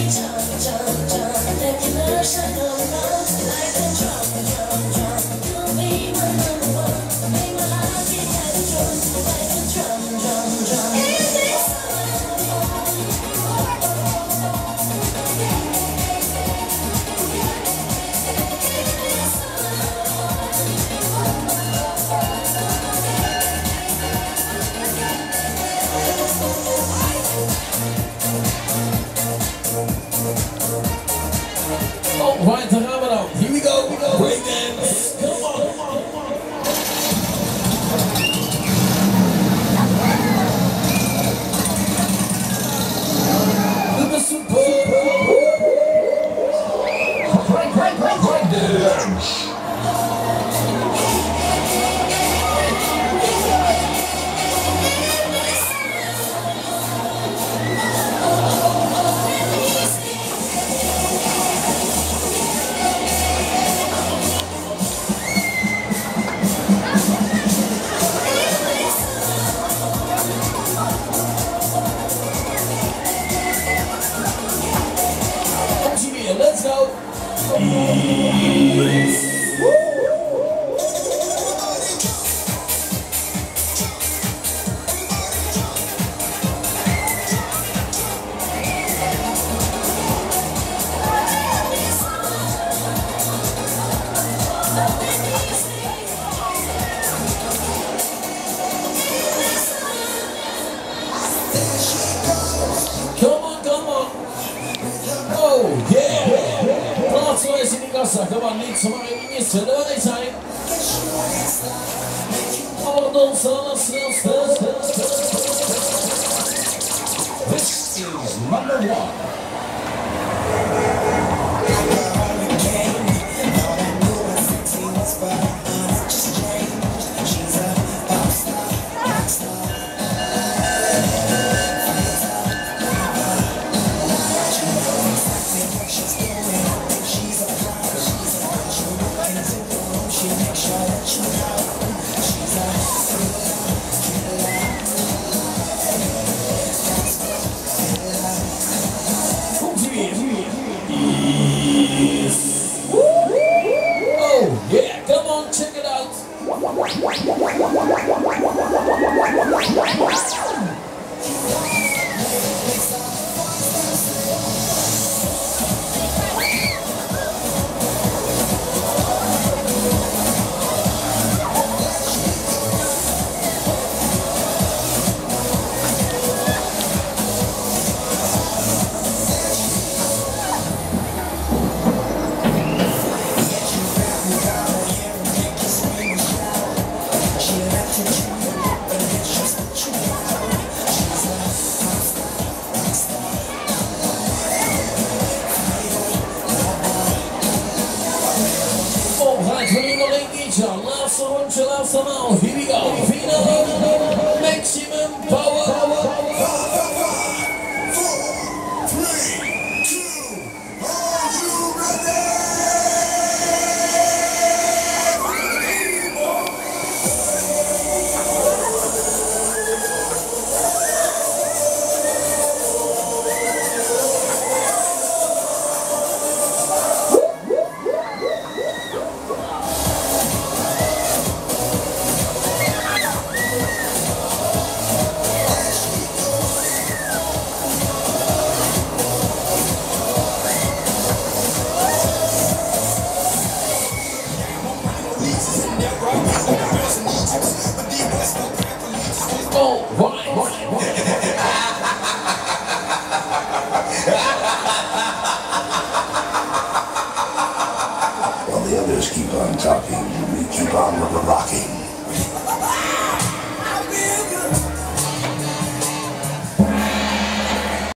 Right, here we go, break dance, come on. The super break dance. Let's go. Come on. Oh, yeah. Come on, need somebody in your city time. All those This is number 1. Oh yeah, come on, check it out. Love some more. Here we go. Fino, maximum power. 5, 4, 3, 2, are you ready? Oh, why? While the others keep on talking, we keep on rocking.